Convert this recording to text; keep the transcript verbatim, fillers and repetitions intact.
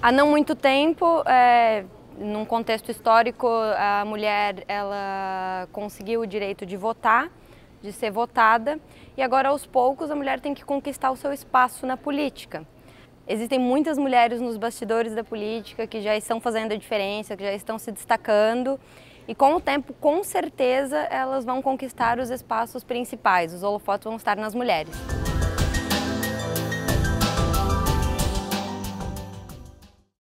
Há não muito tempo, é, num contexto histórico, a mulher ela conseguiu o direito de votar, de ser votada, e agora aos poucos a mulher tem que conquistar o seu espaço na política. Existem muitas mulheres nos bastidores da política que já estão fazendo a diferença, que já estão se destacando, e com o tempo, com certeza, elas vão conquistar os espaços principais, os holofotes vão estar nas mulheres.